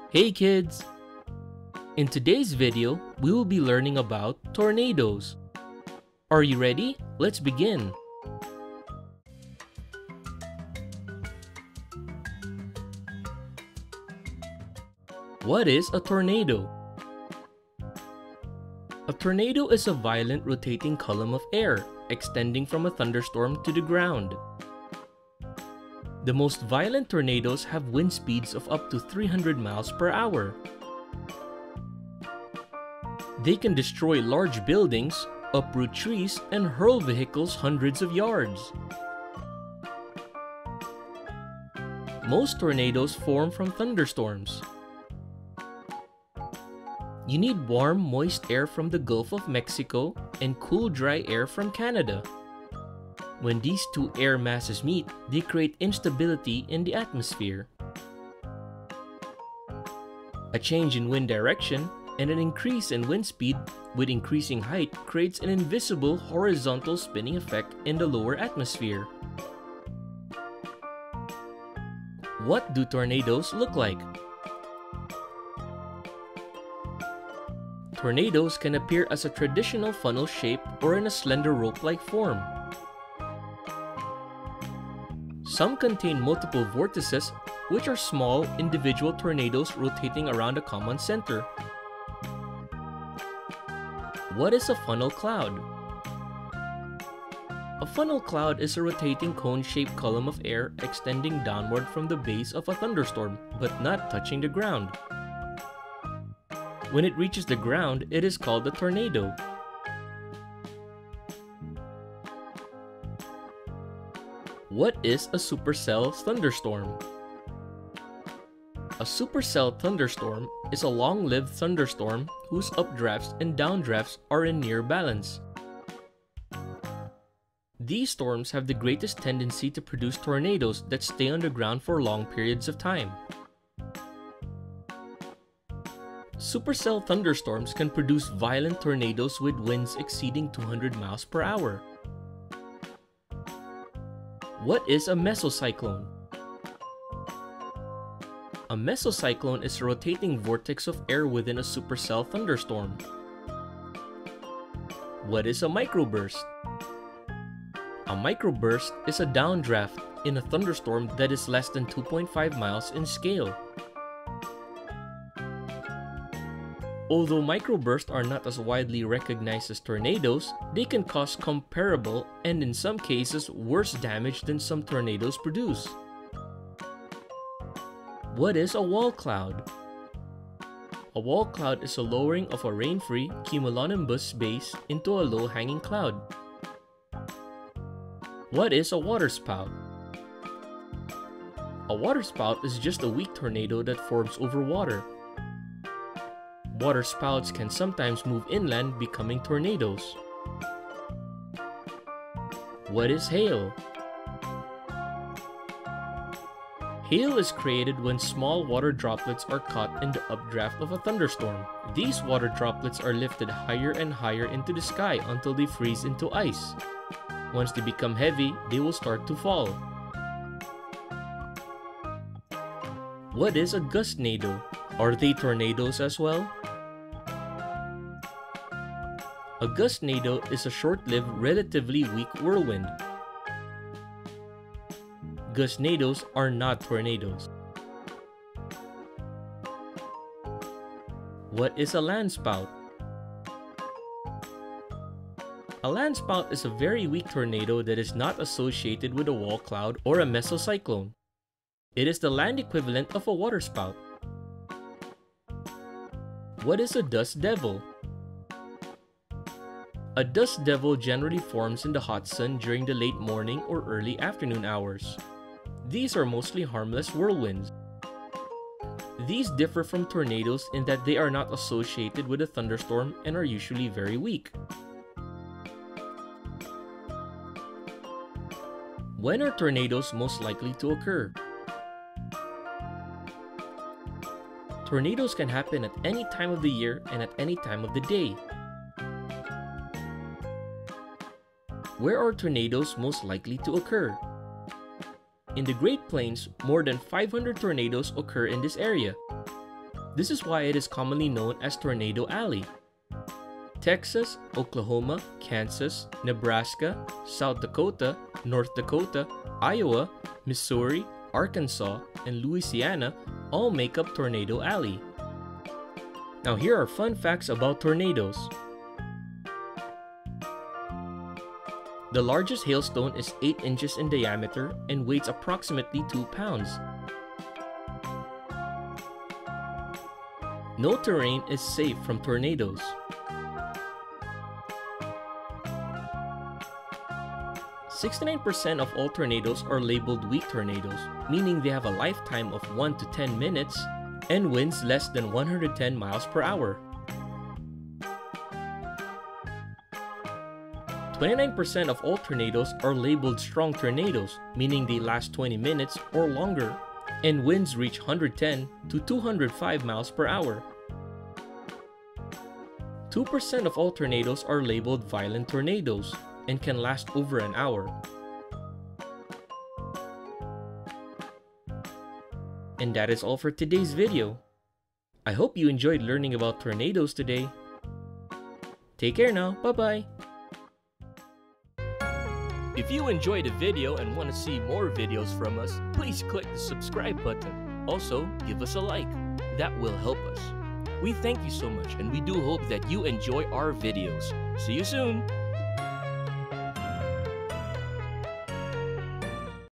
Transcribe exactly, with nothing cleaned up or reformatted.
Hey kids! In today's video, we will be learning about tornadoes. Are you ready? Let's begin! What is a tornado? A tornado is a violent rotating column of air extending from a thunderstorm to the ground. The most violent tornadoes have wind speeds of up to three hundred miles per hour. They can destroy large buildings, uproot trees, and hurl vehicles hundreds of yards. Most tornadoes form from thunderstorms. You need warm, moist air from the Gulf of Mexico and cool, dry air from Canada. When these two air masses meet, they create instability in the atmosphere. A change in wind direction and an increase in wind speed with increasing height creates an invisible horizontal spinning effect in the lower atmosphere. What do tornadoes look like? Tornadoes can appear as a traditional funnel shape or in a slender rope-like form. Some contain multiple vortices, which are small, individual tornadoes rotating around a common center. What is a funnel cloud? A funnel cloud is a rotating cone-shaped column of air extending downward from the base of a thunderstorm, but not touching the ground. When it reaches the ground, it is called a tornado. What is a supercell thunderstorm? A supercell thunderstorm is a long-lived thunderstorm whose updrafts and downdrafts are in near balance. These storms have the greatest tendency to produce tornadoes that stay underground for long periods of time. Supercell thunderstorms can produce violent tornadoes with winds exceeding two hundred miles per hour. What is a mesocyclone? A mesocyclone is a rotating vortex of air within a supercell thunderstorm. What is a microburst? A microburst is a downdraft in a thunderstorm that is less than two point five miles in scale. Although microbursts are not as widely recognized as tornadoes, they can cause comparable and in some cases worse damage than some tornadoes produce. What is a wall cloud? A wall cloud is a lowering of a rain-free cumulonimbus base into a low-hanging cloud. What is a waterspout? A waterspout is just a weak tornado that forms over water. Waterspouts can sometimes move inland, becoming tornadoes. What is hail? Hail is created when small water droplets are caught in the updraft of a thunderstorm. These water droplets are lifted higher and higher into the sky until they freeze into ice. Once they become heavy, they will start to fall. What is a gustnado? Are they tornadoes as well? A gustnado is a short-lived, relatively weak whirlwind. Gustnadoes are not tornadoes. What is a landspout? A landspout is a very weak tornado that is not associated with a wall cloud or a mesocyclone. It is the land equivalent of a waterspout. What is a dust devil? A dust devil generally forms in the hot sun during the late morning or early afternoon hours. These are mostly harmless whirlwinds. These differ from tornadoes in that they are not associated with a thunderstorm and are usually very weak. When are tornadoes most likely to occur? Tornadoes can happen at any time of the year and at any time of the day. Where are tornadoes most likely to occur? In the Great Plains, more than five hundred tornadoes occur in this area. This is why it is commonly known as Tornado Alley. Texas, Oklahoma, Kansas, Nebraska, South Dakota, North Dakota, Iowa, Missouri, Arkansas, and Louisiana all make up Tornado Alley. Now here are fun facts about tornadoes. The largest hailstone is eight inches in diameter and weighs approximately two pounds. No terrain is safe from tornadoes. sixty-nine percent of all tornadoes are labeled weak tornadoes, meaning they have a lifetime of one to ten minutes and winds less than one hundred ten miles per hour. twenty-nine percent of all tornadoes are labeled strong tornadoes, meaning they last twenty minutes or longer, and winds reach one hundred ten to two hundred five miles per hour. two percent of all tornadoes are labeled violent tornadoes and can last over an hour. And that is all for today's video. I hope you enjoyed learning about tornadoes today. Take care now, bye-bye! If you enjoyed the video and want to see more videos from us, please click the subscribe button. Also, give us a like. That will help us. We thank you so much and we do hope that you enjoy our videos. See you soon!